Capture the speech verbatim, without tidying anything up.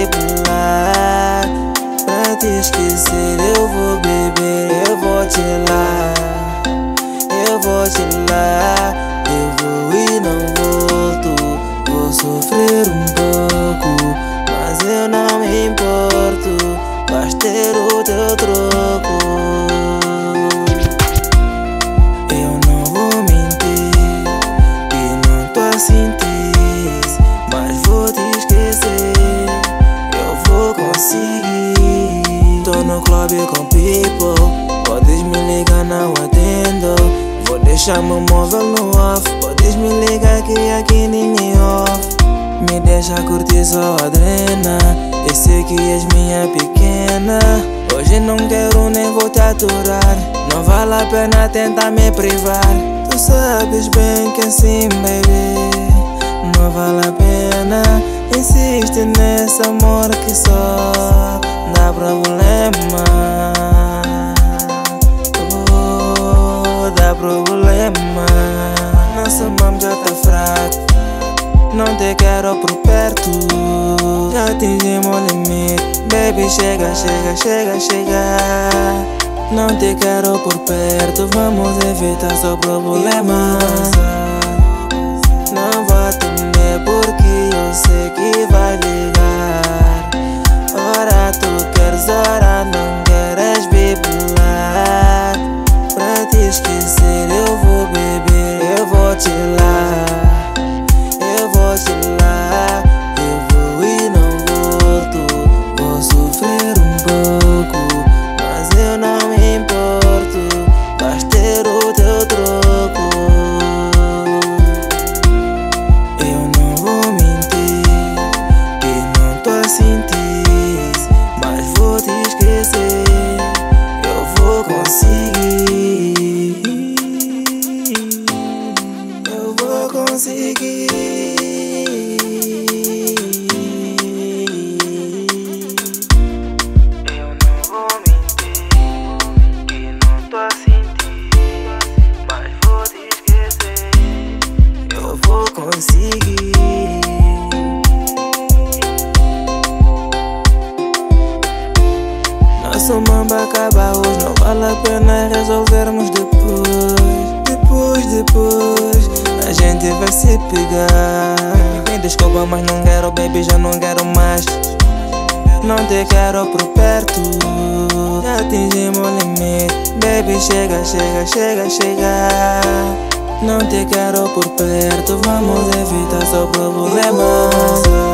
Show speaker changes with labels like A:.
A: bipolar. Pra te esquecer eu vou beber, eu vou te lá, eu vou te lá. Eu vou e não volto, vou sofrer um pouco, mas eu não me importo, vais ter o teu troco. Eu não vou mentir, que não tô a sentir, mas vou te esquecer, eu vou conseguir. Tô no clube com people, podes me ligar, não atendo. Vou deixar meu móvel no off, podes me ligar que aqui ninguém off. Me deixa curtir só a adrena, eu sei que és minha pequena. Hoje não quero nem vou te aturar, não vale a pena tentar me privar. Tu sabes bem que assim, baby, não vale a pena. Insiste nesse amor que só dá problema. Oh, dá problema. Nossa mão já tá fraca, não te quero por perto, já atingimos o limite. Baby, chega, chega, chega, chega. Não te quero por perto, vamos evitar só problemas. Não vou atender porque eu sei que vai ligar. Ora tu queres, ora não queres bipolar. Pra te esquecer eu vou beber, eu vou te lá, eu vou te lá. Eu vou e não volto, vou sofrer um pouco, mas eu não me importo, vais ter o teu troco. Eu não vou mentir, que não tô a sentir, mas vou te esquecer, eu vou conseguir, eu vou conseguir. Eu não vou mentir, que não tô a sentir, mas vou te esquecer, eu vou conseguir. Nosso mambo acaba hoje, não vale a pena resolvermos depois. Depois, depois, a gente vai se pegar. Me desculpa, mas não quero, baby, já não quero mais. Não te quero por perto, já atingimos o limite. Baby, chega, chega, chega, chega. Não te quero por perto, vamos evitar só problemas.